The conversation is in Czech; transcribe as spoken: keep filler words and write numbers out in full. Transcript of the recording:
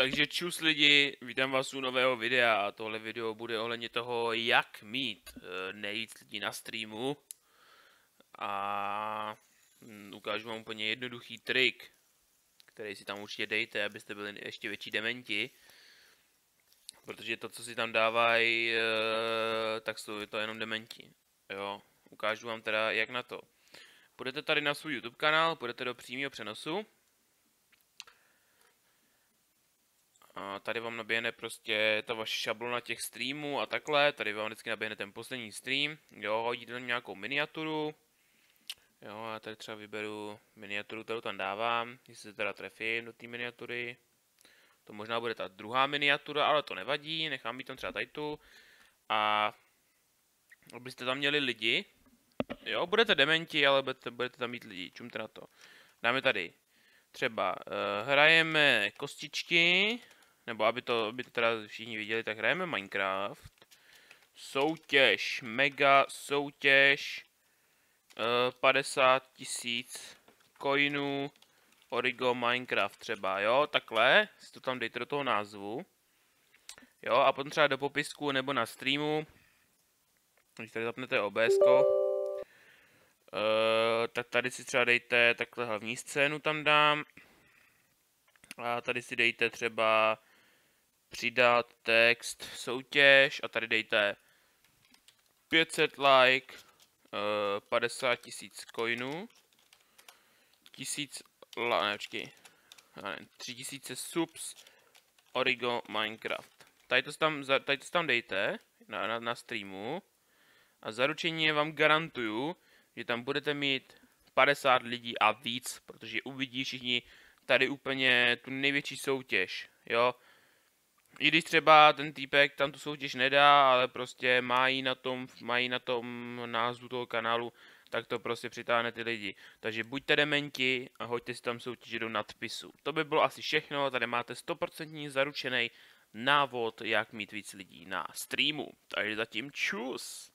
Takže čus lidi, vítám vás u nového videa a tohle video bude ohledně toho, jak mít e, nejvíc lidí na streamu. A mm, ukážu vám úplně jednoduchý trik, který si tam určitě dejte, abyste byli ještě větší dementi. Protože to, co si tam dávají, e, tak jsou to jenom dementi. Jo, ukážu vám teda, jak na to. Půjdete tady na svůj YouTube kanál, půjdete do přímého přenosu. A tady vám naběhne prostě ta vaše šablona těch streamů a takhle, tady vám vždycky naběhne ten poslední stream, jo, hodíte tam nějakou miniaturu, jo, já tady třeba vyberu miniaturu, kterou tam dávám, když se teda trefím do té miniatury, to možná bude ta druhá miniatura, ale to nevadí, nechám být tam třeba tady tu, a abyste tam měli lidi, jo, budete dementi, ale budete, budete tam mít lidi, čumte na to, dáme tady třeba, uh, hrajeme kostičky, nebo aby to, aby to teda všichni viděli, tak hrajeme Minecraft. Soutěž, mega soutěž, uh, padesát tisíc coinů, Origo Minecraft třeba, jo, takhle, si to tam dejte do toho názvu. Jo, a potom třeba do popisku nebo na streamu, když tady zapnete O B S ko, uh, tak tady si třeba dejte takhle hlavní scénu tam dám. A tady si dejte třeba přidat text soutěž a tady dejte pět set like, padesát tisíc coinů, tisíc, ne, počkej, tři tisíce subs Origo Minecraft. Tady to tam, tady to tam dejte na, na, na streamu a zaručeně vám garantuju, že tam budete mít padesát lidí a víc, protože uvidí všichni tady úplně tu největší soutěž, jo. I když třeba ten týpek tam tu soutěž nedá, ale prostě mají na tom, mají na tom názvu toho kanálu, tak to prostě přitáhne ty lidi. Takže buďte dementi a hoďte si tam soutěž do nadpisu. To by bylo asi všechno, tady máte sto procent zaručený návod, jak mít víc lidí na streamu. Takže zatím čus!